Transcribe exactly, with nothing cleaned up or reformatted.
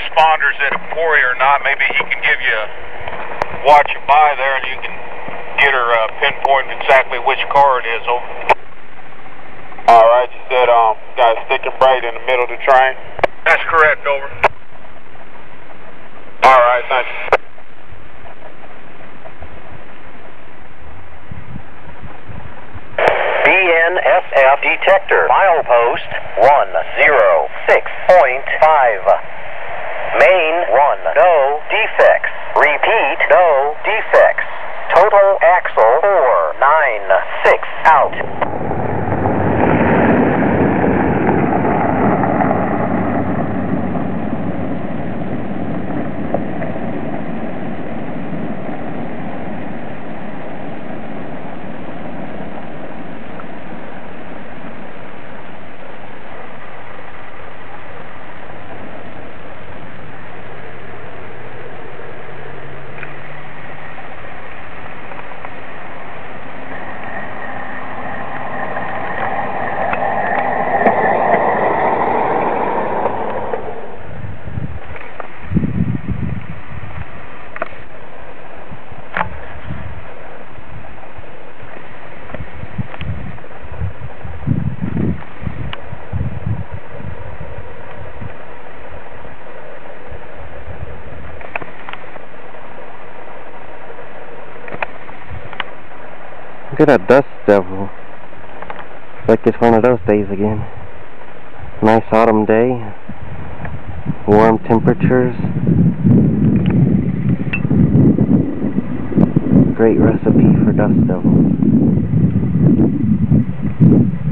responders at a quarry or not. Maybe he can give you a watch you by there and you can get her uh, pinpoint exactly which car it is. Over. Alright, you said um, got a sticking bright in the middle of the train? That's correct, over. Alright, thank you. B N S F detector, milepost one zero six point five. Main one, no defects. Repeat, no defects. Total axle four nine six out. Look at that dust devil. It's like it's one of those days again. Nice autumn day. Warm temperatures. Great recipe for dust devils.